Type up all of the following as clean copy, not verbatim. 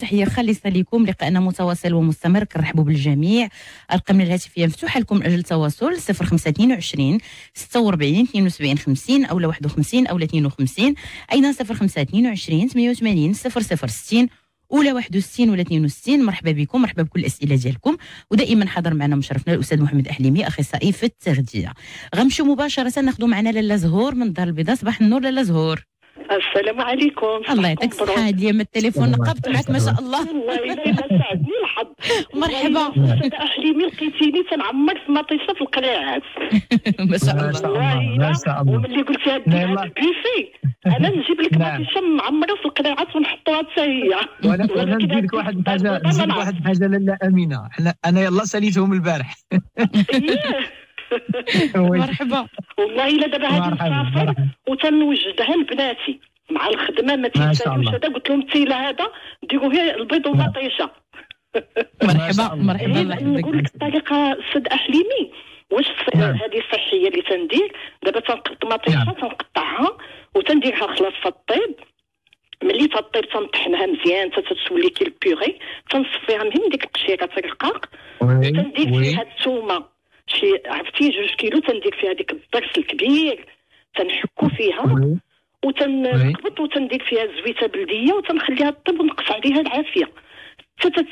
تحية خالصة لكم. لقاءنا متواصل ومستمر، كنرحبوا بالجميع. أرقامنا الهاتفية مفتوحة لكم من أجل التواصل 0522 46 72 50 أو 51 أو 52، أيضا 0522 88 0060 ولا 61 ولا 62. مرحبا بكم، مرحبا بكل الاسئله ديالكم. ودائما حاضر معنا مشرفنا الاستاذ محمد احليمي، اخصائي في التغذيه. غنمشيو مباشره ناخذوا معنا لاله زهور من الدار البيضاء. صباح النور لاله زهور. السلام عليكم. الله يعطيك الصحة. ديما التليفون نقبت معك ما شاء الله. والله إلا ساعدني الحظ. مرحبا. أستاذ أحليمي لقيتيني تنعمر في مطيشة في القلاعات. ما شاء الله. ما شاء الله. وملي قلتي هاد البيفي أنا نجيب لك مطيشة معمرة في القلاعات ونحطوها حتى هي. وأنا ندير لك واحد الحاجة لاله أمينة. أنا يلا ساليتهم البارح. مرحبا. والله الا دابا هادي مسافر وتنوجدها لبناتي مع الخدمه ما تيسالوش. هذا قلت لهم التيله هذا ديروا هي البيض ومطيشه. مرحبا مرحبا. نقول لك الطريقه استاذ احليمي واش هذه صحيه اللي تندير. دابا تنقط مطيشه تنقطعها وتنديرها خلاص في الطيب. ملي تطيب تنطحنها مزيان حتى تولي كي البيغي. تنصفيها من ديك القشيره الرقاق وتندير فيها الثومه شي عرفتي 2 كيلو. تندير فيها ديك الضرس الكبير تنحكو فيها وتنقبط وتندير فيها الزويته بلديه وتنخليها طيب ونقص عليها العافيه حتى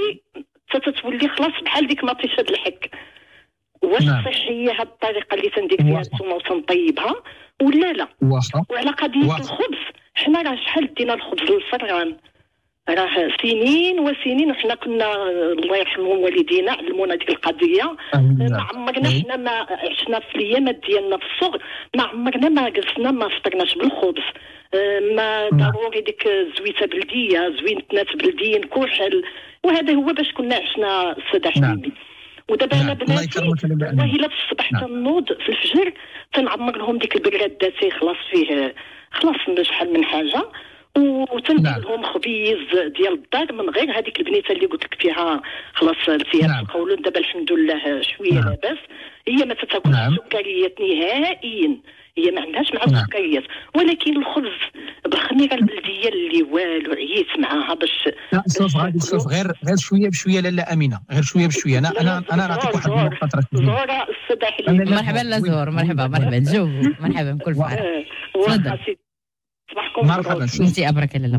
تتولي خلاص بحال ديك مطيشه الحك. واش صحيه هاد الطريقه اللي تندير فيها الثومه وتنطيبها ولا لا؟ وعلى قضيه الخبز، حنا راه شحال دينا الخبز للفران، راه سنين وسنين وحنا كنا الله يرحمهم والدينا علمونا ديك القضيه. ما عمرنا حنا ما عشنا في الايامات ديالنا في الصغر ما عمرنا ما جلسنا ما فطرناش بالخبز. ما ضروري ديك زويته بلديه زوينتنات بلديين كحل، وهذا هو باش كنا عشنا استاذ حبيبي. ودابا انا بناتي والله الا في الصباح تنوض في الفجر تنعمر لهم ديك البراد داتي خلاص فيه خلاص شحال من حاجه وتندير لهم خبيز ديال الدار من غير هذيك البنيته اللي قلت لك فيها خلاص فيها القولون. دابا الحمد لله شويه لاباس. هي ما تاكلش السكريات نهائيا، هي ما عندهاش مع السكريات، ولكن الخبز بالخميره البلديه اللي والو عييت معاها باش شوف غير شويه بشويه لاله امينه، غير شويه بشويه. انا نعطيك واحد النقطه. زهره السيده حليمه. مرحبا لا زهور. مرحبا نجاوب. مرحبا بكل فرح. تفضل. صباحكم مرحبا. انتي ابرك لاله.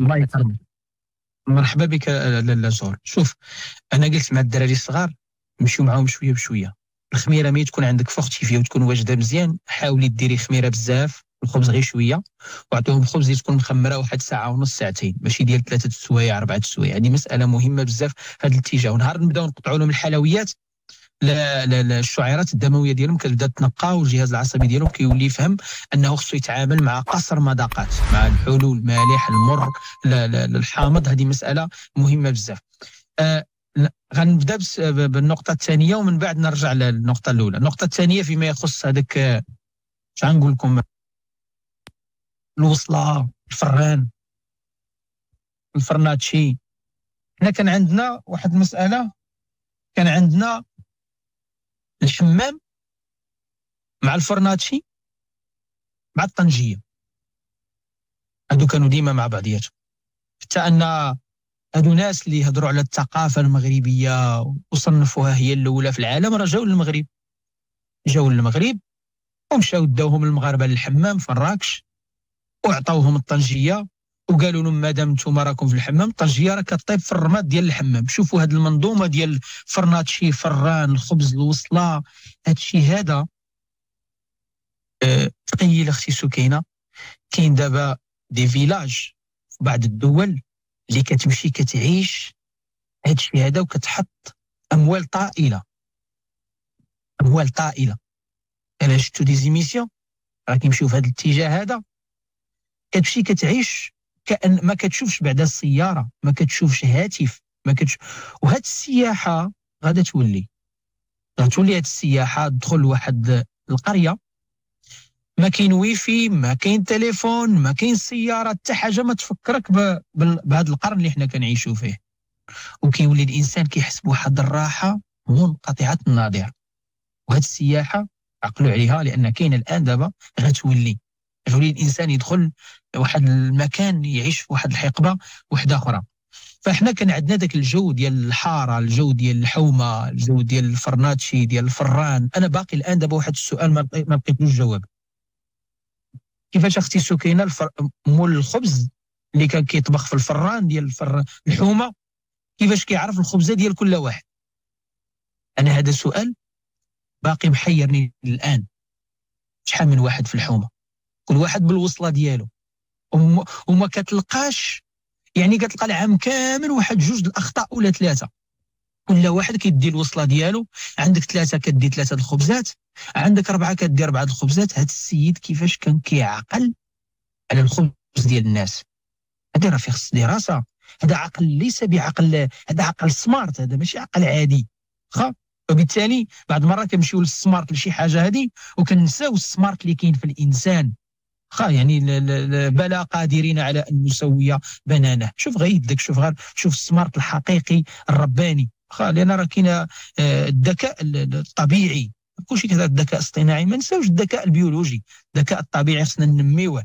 مرحبا بك لاله زهور. شوف انا قلت مع الدراري الصغار نمشيو معاهم شويه بشويه. الخميره ملي تكون عندك فوقتي فيها وتكون واجده مزيان، حاولي ديري خميره بزاف، الخبز غير شويه، وعطيهم الخبز اللي تكون مخمره واحد ساعه ونص ساعتين، ماشي ديال 3 سوايع 4 سوايع. هذه مساله مهمه بزاف هذا الاتجاه. ونهار نبداو نقطعوا لهم الحلويات، لا الشعيرات الدمويه ديالهم كتبدا تنقى والجهاز العصبي ديالهم كيولي يفهم انه خصو يتعامل مع قصر مذاقات، مع الحلو المالح المر الحامض. هذه مساله مهمه بزاف. غنبدا بالنقطه الثانيه ومن بعد نرجع للنقطه الاولى. النقطه الثانيه فيما يخص هذاك اش غنقول لكم الوصله الفرناتشي. حنا كان عندنا واحد المساله، كان عندنا الحمام مع الفرناتشي مع الطنجيه، هادو كانوا ديما مع بعضياتهم. حتى ان هادو ناس اللي يهضروا على الثقافه المغربيه وصنفوها هي الاولى في العالم راه جاو للمغرب ومشاو داوهم المغاربه للحمام في مراكش وعطاوهم الطنجيه وقالوا لهم مادام نتوما راكم في الحمام الطنجيه راه كطيب في الرماد ديال الحمام. شوفوا هذه المنظومه ديال فرناتشي، فران، الخبز، الوصله، هادشي هذا تقيل اختي سكينه. كاين دابا دي فيلاج في بعض الدول اللي كتمشي كتعيش هادشي هذا وكتحط اموال طائله. الا شفتوا دي زيميسيون راه كيمشيو في هذا الاتجاه هذا، كتمشي كتعيش كأن ما كتشوفش بعدا السياره، ما كتشوفش هاتف، وهاد السياحه غادا تولي هاد السياحه. تدخل واحد القريه ما كاين ويفي، ما كاين تليفون، ما كاين سياره، حتى حاجه ما تفكرك بهذا القرن اللي حنا كنعيشوا فيه. وكيولي الانسان كيحس بواحد الراحه منقطعه النظير. وهاد السياحه عقلوا عليها، لان كاين الان دابا غتولي الانسان يدخل واحد المكان يعيش في واحد الحقبه واحده اخرى. فاحنا كان عندنا داك الجو ديال الحاره، الجو ديال الحومه، الجو ديال الفرناتشي، ديال الفران. انا باقي الان دابا واحد السؤال ما لقيتلوش جواب. كيفاش اختي سكينه مول الخبز اللي كان كيطبخ في الفران ديال الحومه كيفاش كيعرف الخبزه ديال كل واحد؟ انا هذا سؤال باقي محيرني الان. شحال من واحد في الحومه، كل واحد بالوصله ديالو، وما كتلقاش، يعني كتلقى العام كامل واحد جوج الاخطاء ولا ثلاثه، كل واحد كيدي الوصله ديالو. عندك ثلاثه كدي ثلاثه الخبزات، عندك اربعه كدي اربعه الخبزات. هذا السيد كيفاش كان كيعقل على الخبز ديال الناس؟ هذا راه فيه خص دراسه. هذا عقل ليس بعقل، هذا عقل سمارت، هذا ماشي عقل عادي. وبالتالي بعض المرات كنمشيو للسمارت لشي حاجه هذه وكنساو السمارت اللي كاين في الانسان. يعني بلا قادرين على ان نسوي بنانه. شوف غير يدك، شوف السمارت الحقيقي الرباني. لان راه كاين الذكاء الطبيعي، كلشي كذا الذكاء الاصطناعي، ما نساوش الذكاء البيولوجي. الذكاء الطبيعي خصنا ننميوه.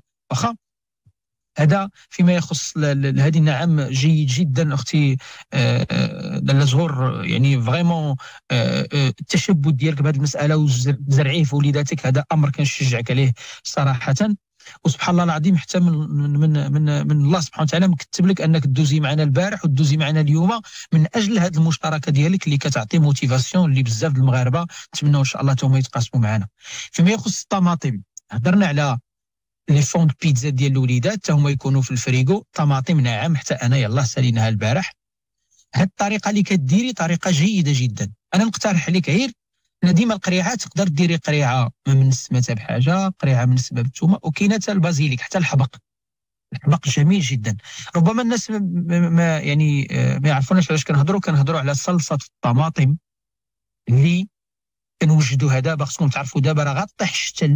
هذا فيما يخص هذه. نعم جيد جدا اختي لاله زهور، يعني فريمون التشبث ديالك بهذه المساله وزرعيه في وليداتك هذا امر كنشجعك عليه صراحه. وسبحان الله العظيم حتى من الله سبحانه وتعالى مكتب لك انك تدوزي معنا البارح وتدوزي معنا اليوم من اجل هذه المشاركه ديالك اللي كتعطي موتيفاسيون اللي بزاف د المغاربه نتمنوا ان شاء الله حتى هما يتقاسموا معنا. فيما يخص الطماطم، هضرنا على لي فون بيتزا ديال الوليدات حتى هما يكونوا في الفريغو. طماطم نعم، حتى انا يلاه ساليناها البارح. هاد الطريقه اللي كديري طريقه جيده جدا. انا نقترح عليك غير ديما القريعه تقدر ديري قريعه من السماته بحاجه، قريعه من السبه بالثومه، وكاينه حتى البازيليك، حتى الحبق جميل جدا. ربما الناس ما يعني ما يعرفوناش علاش كنهضروا على صلصه الطماطم اللي كنوجدوها دابا. خصكم تعرفوا دابا راه غطيح الشتا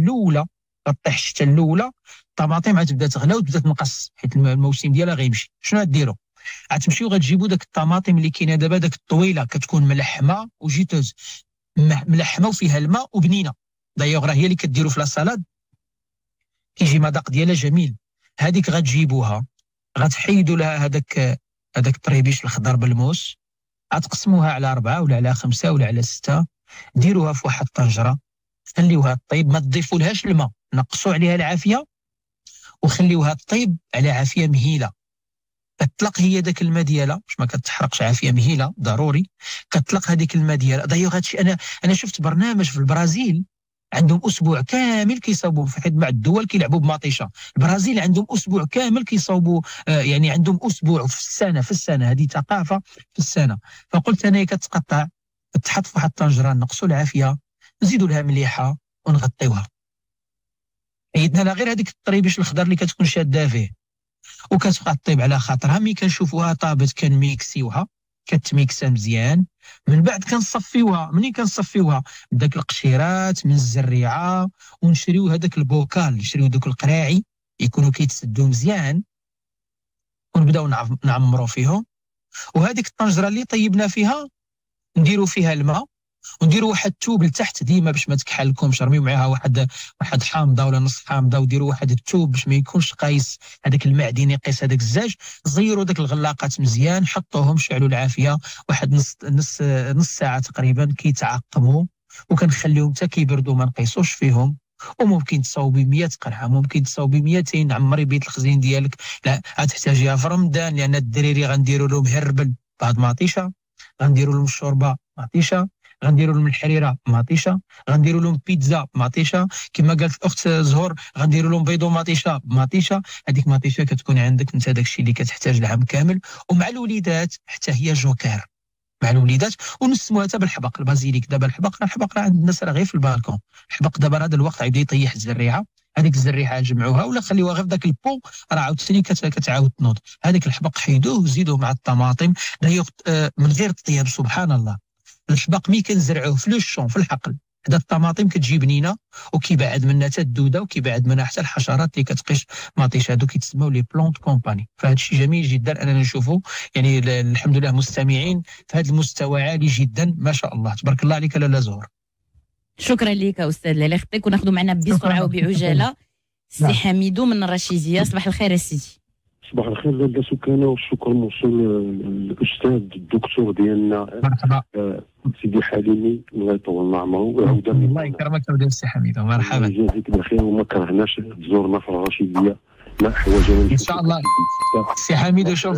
الاولى الطماطم غتبدا تغلى وتبدا تنقص حيت الموسم ديالها غيمشي. شنو غديروا؟ غتمشيو غتجيبوا داك الطماطم اللي كاينه دابا، داك الطويله كتكون ملحمه وجيتوز، ملحمه وفيها الماء وبنينه. دايوغ راه هي اللي كديروا في لاصالاد كيجي مذاق ديالها جميل. هذيك غتجيبوها غتحيدوا لها هذاك الطريبيش الخضر بالموس، غتقسموها على 4 ولا على 5 ولا على 6، ديروها في واحد الطنجره، خليوها طيب، ما تضيفوا لهاش الماء، نقصوا عليها العافيه وخليوها طيب على عافيه مهيله. كتطلق هي داك الماء ديالها باش ما كتحرقش، عافيه مهيله ضروري. كتطلق هذيك الماء ديالها. دايوغ هادشي انا شفت برنامج في البرازيل عندهم اسبوع كامل كيصاوبوا في حد مع الدول كيلعبوا بمطيشه. البرازيل عندهم اسبوع كامل كيصاوبوا، يعني عندهم اسبوع في السنه هذه ثقافه في السنه. فقلت انا كتقطع تحط في واحد الطنجره، نقصوا العافيه، نزيدوا لها مليحه ونغطيوها. عيدنا لها غير هذيك الطريبيش الخضر اللي كتكون شاده فيه وكتبقى طيب على خاطرها. ملي كنشوفوها طابت كنميكسيوها، كتميكسا مزيان. من بعد كنصفيوها، منين كنصفيوها بداك القشيرات من الزريعه، ونشريو هذاك البوكال، نشريو دوك القراعي يكونوا كيتسدوا مزيان ونبداو نعمروا فيهم. وهذيك الطنجره اللي طيبنا فيها نديروا فيها الماء ونديروا واحد التوب لتحت ديما باش ما تكحلكمش. رميو معاها واحد حامضه ولا نص حامضه، وديروا واحد التوب باش ما يكونش قايس هذاك المعدن يقيس هذاك الزاج. زيروا داك الغلاقات مزيان، حطوهم، شعلوا العافيه واحد نص ساعه تقريبا كيتعقموا، وكنخليهم حتى كيبردوا ما نقيسوش فيهم. وممكن تصاوبي 100 قرعه، ممكن تصاوبي 200. عمري بيت الخزين ديالك لا غتحتاجيها في رمضان، لان الدراري غنديروا لهم هربل بعض مطيشه، غنديروا لهم الشوربه مطيشه، غنديروا لهم الحريره مطيشه، غنديروا لهم بيتزا مطيشه، كما قالت الاخت زهور غنديروا لهم بيضو مطيشه. هذيك مطيشه كتكون عندك انت داكشي اللي كتحتاج العام كامل. ومع الوليدات حتى هي جوكر مع الوليدات. ونسموها حتى بالحبق البازيليك. دابا الحبق راه عند الناس راه غير في البالكون. الحبق دابا هذا الوقت غيبدا يطيح الزريعه، هذيك الزريعه جمعوها ولا خليوها غير في ذاك البو، راه عاوتاني كتعاود تنوض. هذيك الحبق حيدوه وزيدوه مع الطماطم. من غير الطياب سبحان الله. الحبق ملي كنزرعوه في لو شون في الحقل، هذا الطماطم كتجي بنينه وكيبعد منها حتى الدوده وكيبعد منها حتى الحشرات اللي كتقيش مطيش. هادو كيتسموا لي بلونت كومباني. فهاد الشيء جميل جدا اننا نشوفوا، يعني الحمد لله مستمعين في هذا المستوى عالي جدا ما شاء الله. تبارك الله عليك لاله زهور. شكرا لك استاذ. الله يخطيك. وناخذوا معنا بسرعه وبعجاله السي حميدو من الرشيديه. صباح الخير يا سيدي. صباح الخير لاله سكانه، والشكر موصول للاستاذ الدكتور ديالنا مرحبا سيدي حليمي، الله يطول الله عمره ويعاودها. الله يكرمك ودير السي حميده، مرحبا. يجازيك بالخير وما كرهناش تزورنا في الرشيديه، ما حوايجنا ان شاء الله سي حميده. شوف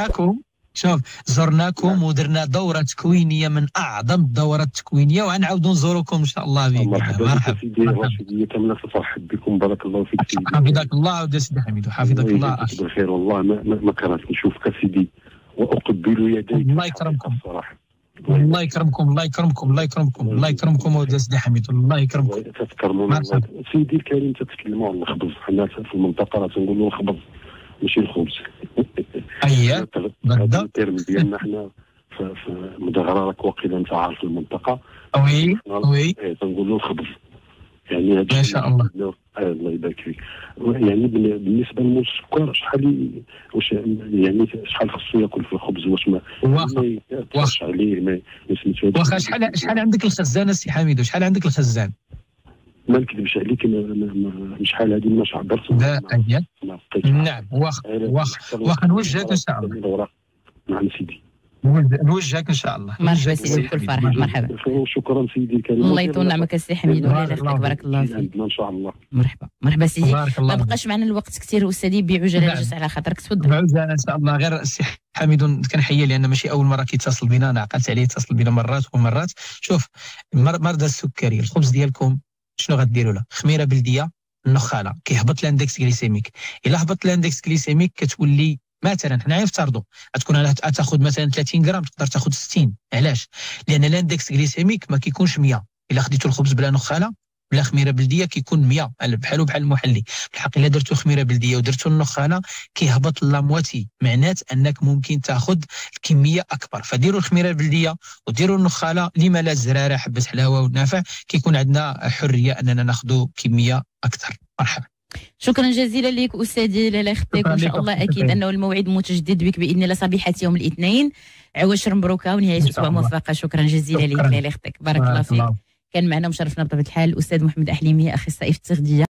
زرناكم ودرنا دوره تكوينيه من اعظم الدورات التكوينيه، وغنعاودوا نزوركم ان شاء الله باذن الله. مرحبا سيدي الرشيديه كامله، فرحب بكم، بارك الله فيك سيدي. حفظك الله ودير سيدي حميده، حفظك الله. بالخير والله ما كرهتك نشوفك سيدي، واقبل يديك. الله يكرمكم الصراحه، الله يكرمكم الله يكرمكم الله يكرمكم الله يكرمكم ودير سيدي حميد، الله يكرمكم. تذكرنا سيدي الكريم، تتكلموا على الخبز، حنا في المنطقه راه تنقولوا الخبز ماشي الخبز. اييه هذا الترم ديالنا حنا في مدغره، راك واقيلا انت عارف المنطقه. وي تنقولوا الخبز، يعني هذا ما شاء الله. الله يبارك فيك. يعني بالنسبه للموز السكر، شحال خصو ياكل في الخبز؟ واش ما يتاثرش عليه؟ ما سميتو واخا شحال عندك الخزانه سي حميدو؟ شحال عندك الخزان؟ ما نكذبش عليك، شحال هذه ما عبرت. نعم واخا نوجهك ان شاء الله. نعم سيدي، نوجهك ان شاء الله. مرحبا سيدي بكل فرح، مرحبا. وشكرا سيدي الكريم، الله يطول نعمك السي حميد ولا يخليك، بارك الله فيك. عندنا ان شاء الله. مرحبا سيدي. ما بقاش معنا الوقت كثير استاذي، بعجاله جلس على خاطرك، تفضل. بعجاله ان شاء الله. غير السي حميد كنحييه لان ماشي اول مره كيتصل بنا، انا عقلت عليه يتصل بنا مرات ومرات. شوف مرضى السكري، الخبز ديالكم شنو غديروا له؟ خميره بلديه النخاله، كيهبط الاندكس جليسيميك. الا هبط الاندكس جليسيميك كتولي مثلا، حنا نفترضوا غتكون تاخذ مثلا 30 غرام، تقدر تاخذ 60. علاش؟ لان الاندكس جليسيميك ما كيكونش 100. الا خديتوا الخبز بلا نخاله بلا خميره بلديه كيكون 100، بحال المحلي. بالحق الا درتوا خميره بلديه ودرتوا النخاله كيهبط لامواتي، معنات انك ممكن تاخذ الكميه اكبر. فديروا الخميره البلديه وديروا النخاله، لما لا الزراره حبه حلاوه ونافع، كيكون عندنا حريه اننا ناخذوا كميه اكثر. مرحبا. شكرا جزيلا لك استاذي، لا يخطيك، وان شاء الله اكيد انه الموعد متجدد بك باذن الله صبيحه يوم الاثنين، عواشر مبروكه ونهايه اسبوع موفقه. شكرا جزيلا لك، لا يخطيك، بارك الله فيك. كان معنا مشرفنا بطبيعه الحال الاستاذ محمد احليمي، اخصائي في التغذيه.